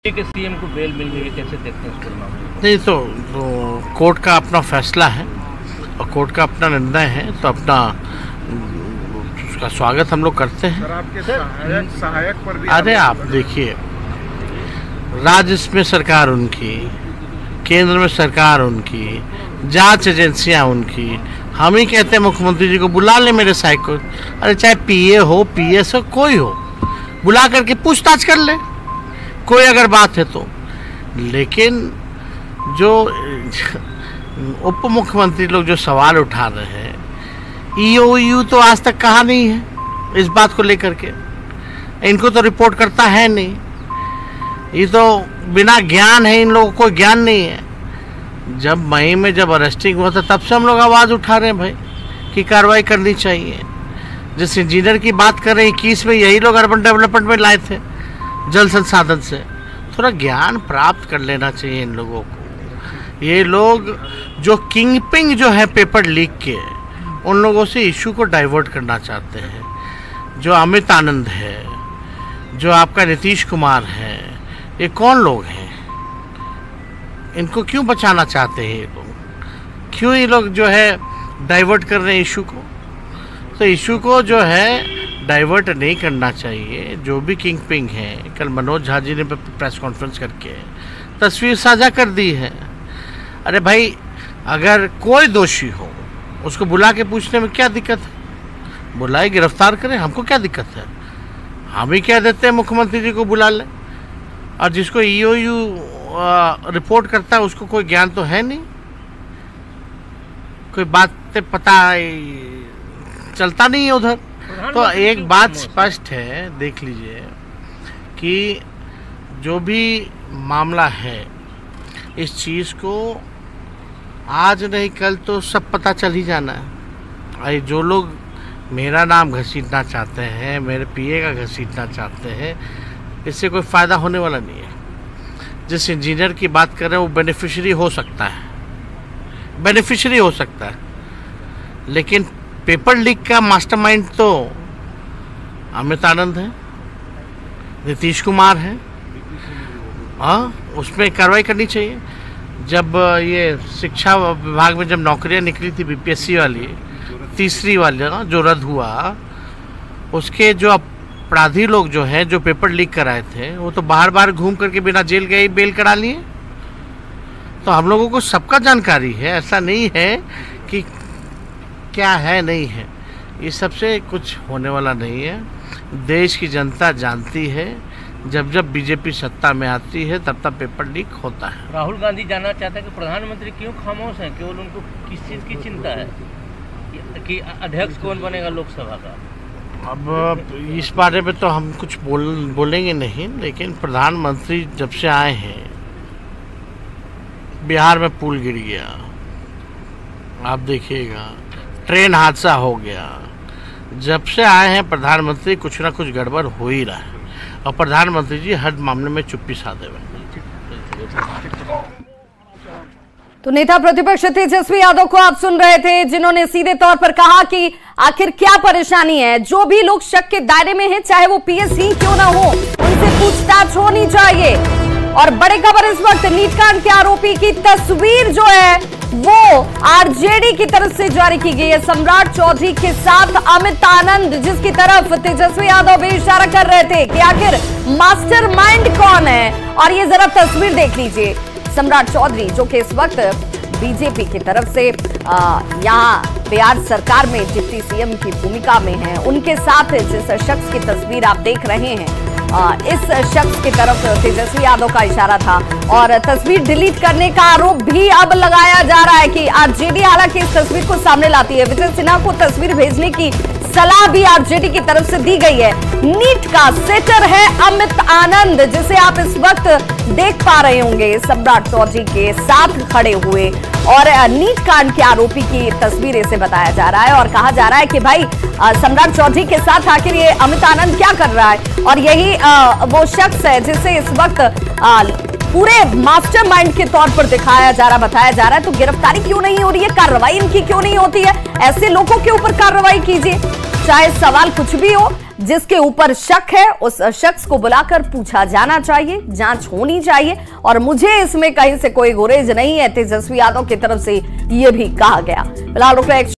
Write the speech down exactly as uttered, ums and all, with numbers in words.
के सीएम को बेल मिल गई, कैसे देखते हैं इसको? नहीं तो, तो कोर्ट का अपना फैसला है और कोर्ट का अपना निर्णय है, तो अपना उसका स्वागत हम लोग करते हैं। सर, आपके सहायक सहायक पर भी अरे आप देखिए, राज्य में सरकार उनकी, केंद्र में सरकार उनकी, जांच एजेंसियां उनकी, हम ही कहते हैं मुख्यमंत्री जी को बुला ले मेरे साइक को। अरे चाहे पीए हो, पीएस हो, कोई हो, बुला करके पूछताछ कर ले कोई अगर बात है तो। लेकिन जो उप मुख्यमंत्री लोग जो सवाल उठा रहे हैं, ईओयू तो आज तक कहा नहीं है इस बात को लेकर के, इनको तो रिपोर्ट करता है नहीं, ये तो बिना ज्ञान है, इन लोगों को ज्ञान नहीं है। जब मई में जब अरेस्टिंग हुआ था तब से हम लोग आवाज़ उठा रहे हैं भाई कि कार्रवाई करनी चाहिए। जिस इंजीनियर की बात कर रहे हैं, इक्कीस में यही लोग अर्बन डेवलपमेंट में लाए थे जल संसाधन से। थोड़ा ज्ञान प्राप्त कर लेना चाहिए इन लोगों को। ये लोग जो किंगपिंग जो है पेपर लीक के, उन लोगों से इशू को डाइवर्ट करना चाहते हैं। जो अमित आनंद है, जो आपका नीतीश कुमार है, ये कौन लोग हैं? इनको क्यों बचाना चाहते हैं ये लोग? क्यों ये लोग जो है डाइवर्ट कर रहे हैं इशू को? तो इशू को जो है डाइवर्ट नहीं करना चाहिए। जो भी किंग पिंग है, कल मनोज झा जी ने प्रेस कॉन्फ्रेंस करके तस्वीर साझा कर दी है। अरे भाई, अगर कोई दोषी हो उसको बुला के पूछने में क्या दिक्कत है? बुलाए, गिरफ्तार करें, हमको क्या दिक्कत है? हम ही कह देते हैं मुख्यमंत्री जी को बुला लें। और जिसको ईओयू रिपोर्ट करता है उसको कोई ज्ञान तो है नहीं, कोई बातें पता चलता नहीं है उधर। तो एक बात स्पष्ट है, देख लीजिए कि जो भी मामला है, इस चीज़ को आज नहीं कल तो सब पता चल ही जाना है। अरे जो लोग मेरा नाम घसीटना चाहते हैं, मेरे पीए का घसीटना चाहते हैं, इससे कोई फ़ायदा होने वाला नहीं है। जिस इंजीनियर की बात कर रहे हैं वो बेनिफिशियरी हो सकता है, बेनिफिशियरी हो सकता है, लेकिन पेपर लीक का मास्टरमाइंड तो अमित आनंद है, नीतीश कुमार है। हाँ, उसमें कार्रवाई करनी चाहिए। जब ये शिक्षा विभाग में जब नौकरियां निकली थी बीपीएससी वाली, तीसरी वाली ना, जो रद्द हुआ, उसके जो अपराधी लोग जो हैं, जो पेपर लीक कराए थे, वो तो बाहर बाहर घूम करके बिना जेल गए बेल करा लिए। तो हम लोगों को सबका जानकारी है, ऐसा नहीं है कि क्या है नहीं है। ये सबसे कुछ होने वाला नहीं है। देश की जनता जानती है, जब जब बीजेपी सत्ता में आती है तब तब पेपर लीक होता है। राहुल गांधी जानना चाहते हैं कि प्रधानमंत्री क्यों खामोश हैं? केवल उनको किस चीज़ की चिंता है कि अध्यक्ष कौन बनेगा लोकसभा का? अब इस बारे में तो हम कुछ बोल बोलेंगे नहीं, लेकिन प्रधानमंत्री जब से आए हैं, बिहार में पुल गिर गया, आप देखिएगा, ट्रेन हादसा हो गया। जब से आए हैं प्रधानमंत्री, कुछ ना कुछ गड़बड़ हो ही रहा है, और प्रधानमंत्री जी हर मामले में चुप्पी साधे हुए। तो नेता प्रतिपक्ष तेजस्वी यादव को आप सुन रहे थे, जिन्होंने सीधे तौर पर कहा कि आखिर क्या परेशानी है। जो भी लोग शक के दायरे में हैं, चाहे वो पीएस ही क्यों ना हो, उनसे पूछताछ होनी चाहिए। और बड़ी खबर इस वक्त, नीट कांड के आरोपी की तस्वीर जो है वो आरजेडी की तरफ से जारी की गई है। सम्राट चौधरी के साथ अमित आनंद, जिसकी तरफ तेजस्वी यादव भी इशारा कर रहे थे कि आखिर मास्टरमाइंड कौन है। और ये जरा तस्वीर देख लीजिए, सम्राट चौधरी जो कि इस वक्त बीजेपी की तरफ से यहाँ बिहार सरकार में डिप्टी सीएम की भूमिका में है, उनके साथ जिस शख्स की तस्वीर आप देख रहे हैं, आ, इस शख्स की तरफ तेजस्वी यादव का इशारा था। और तस्वीर डिलीट करने का आरोप भी अब लगाया जा रहा है कि आरजेडी हालांकि इस तस्वीर को सामने लाती है। विजय सिन्हा को तस्वीर भेजने की सलाह भी आरजेडी की तरफ से दी गई है। नीट का सेटर है अमित आनंद, जिसे आप इस वक्त देख पा रहे होंगे सम्राट चौधरी के साथ खड़े हुए, और नीट कांड के आरोपी की तस्वीर से बताया जा रहा है। और कहा जा रहा है कि भाई सम्राट चौधरी के साथ आखिर ये अमित आनंद क्या कर रहा है, और यही आ, वो शख्स है जिसे इस वक्त आ, पूरे मास्टरमाइंड के तौर पर दिखाया जा रहा, बताया जा रहा है। तो गिरफ्तारी क्यों नहीं हो रही है, कार्रवाई इनकी क्यों नहीं होती है? ऐसे लोगों के ऊपर कार्रवाई कीजिए, चाहे सवाल कुछ भी हो, जिसके ऊपर शक है उस शख्स को बुलाकर पूछा जाना चाहिए, जांच होनी चाहिए। और मुझे इसमें कहीं से कोई गुरेज नहीं है, तेजस्वी यादव की तरफ से यह भी कहा गया। फिलहाल रुक रहे